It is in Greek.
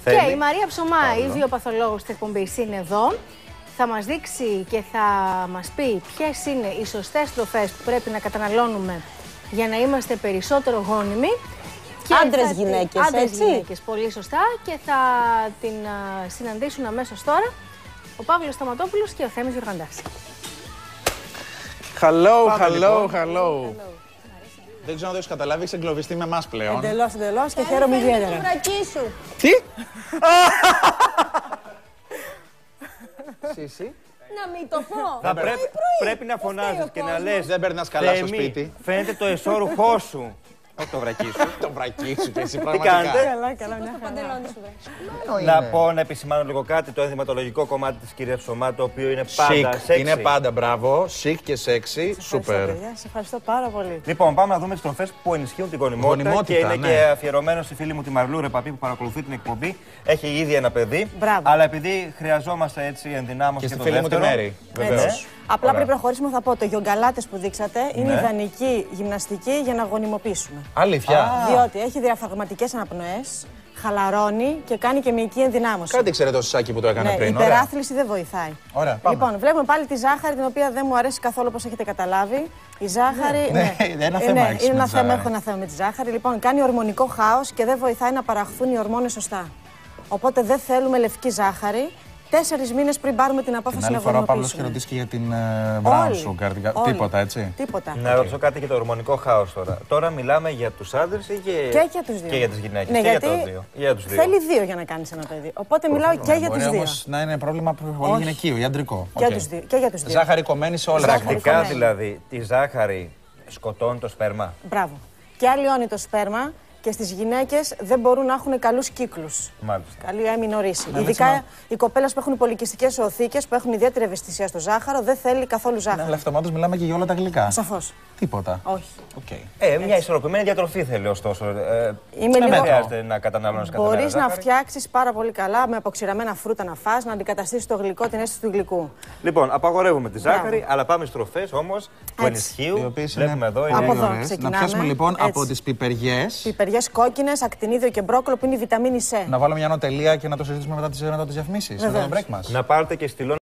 Και η Μαρία Ψωμά, η βιοπαθολόγος της εκπομπής, είναι εδώ. Θα μας δείξει και θα μας πει ποιες είναι οι σωστές τροφές που πρέπει να καταναλώνουμε για να είμαστε περισσότερο γόνιμοι. Άντρες γυναίκες, άντρες γυναίκες, πολύ σωστά. Και θα την συναντήσουν αμέσως τώρα ο Παύλος Σταματόπουλος και ο Θέμης Γεωργαντάς. Hello. Δεν ξέρω αν το έχεις καταλάβει, έχεις εγκλωβιστεί με εμάς πλέον. Εντελώς και χαίρομαι ιδιαίτερα. Το βρακί σου. Τι? Να μην το πω. Πρέπει να φωνάζεις και να λες. Δεν περνάς καλά στο σπίτι. Φαίνεται το εσώρουχό σου. Όχι το βρακί σου. Το βρακί σου και εσύ Τι πραγματικά. κάνετε? Καλά, μια χαρά. Να πω, να επισημάνω λίγο κάτι. Το ενδυματολογικό κομμάτι της κυρίας Ψωμά, το οποίο είναι πάντα σεξι. Είναι πάντα μπράβο, chic και sexy, super. Σε ευχαριστώ πάρα πολύ. Λοιπόν, πάμε να δούμε τις τροφές που ενισχύουν την γονιμότητα. Και είναι και αφιερωμένο στη φίλη μου τη Μαρλού Ρεπαπή που παρακολουθεί την εκπομπή. Έχει ήδη ένα παιδί. Μπράβο. Αλλά επειδή χρειαζόμαστε έτσι ενδυνάμωση Και και στη το φίλη μου τη δεύτερο. Μέρη. Βεβαίως. Απλά πριν προχωρήσουμε θα πω, το γιογκαλάτες που δείξατε είναι ιδανική γυμναστική για να γονιμοποιήσουμε. Αλήθεια. Διότι έχει διαφραγματικές αναπνοές, χαλαρώνει και κάνει και μυϊκή ενδυνάμωση. Κάτι ξέρετε το σάκι που το έκανε πριν. Η υπεράθληση δεν βοηθάει. Ωραία, πάμε. Λοιπόν, βλέπουμε πάλι τη ζάχαρη, την οποία δεν μου αρέσει καθόλου όπως έχετε καταλάβει. Η ζάχαρη. Ένα θέμα έχεις είναι με ένα τη θέμα, ζάχαρη. έχω ένα θέμα με τη ζάχαρη. Λοιπόν, κάνει ορμονικό χάος και δεν βοηθάει να παραχθούν οι ορμόνες σωστά. Οπότε δεν θέλουμε λευκή ζάχαρη. 4 μήνες πριν πάρουμε την απόφαση Την να άλλη φορά ο Παύλος γονιμοποιήσουμε. είχε ρωτήσει και για την brown sugar. Τίποτα, έτσι. Τίποτα. Να ρωτήσω κάτι για το ορμονικό χάος τώρα. Τώρα μιλάμε για τους άντρες ή Και για τους δύο. και για τις γυναίκες? Ναι, και γιατί για τους δύο. θέλει 2 για να κάνεις ένα παιδί. Οπότε μιλάω και για τους Μπορεί δύο. όμως να είναι πρόβλημα πολύ γυναικείο, ιατρικό. Και για τους δύο. Ζάχαρη κομμένη σε όλα. Πρακτικά κομμένη. δηλαδή τη ζάχαρη σκοτώνει το σπέρμα. Μπράβο. Και αλλοιώνει το σπέρμα και στις γυναίκες δεν μπορούν να έχουν καλούς κύκλους. Μάλιστα. Καλή αμινορίση. Ειδικά οι κοπέλες που έχουν πολυκυστικές οθήκες, που έχουν ιδιαίτερη ευαισθησία στο ζάχαρο, δεν θέλει καθόλου ζάχαρο. Αλλά αυτομάτως μιλάμε και για όλα τα γλυκά. Σαφώς. Τίποτα. Όχι. Μια ισορροπημένη διατροφή θέλει ωστόσο. Είμαι Δεν λίγο. χρειάζεται να καταναλώνεις κάθε μέρα Μπορείς να ζάχαρη. φτιάξεις πάρα πολύ καλά με αποξηραμένα φρούτα να φας, να αντικαταστήσεις το γλυκό, την αίσθηση του γλυκού. Λοιπόν, απαγορεύουμε τη ζάχαρη, Μπράβο. αλλά πάμε στις τροφές όμως που Έτσι. Οι ενισχύουν. οποίες Βλέπουμε είναι εδώ. Από εδώ ωραίες. ξεκινάμε. Να πιάσουμε λοιπόν Έτσι. από τις πιπεριές. Πιπεριές κόκκινες, ακτινίδιο και μπρόκολο που είναι η βιταμίνη C. Να βάλουμε μια νοτελεία και να το συζητήσουμε μετά τις διαφημίσεις. Μετά το break μας. Να πάρετε και στυλό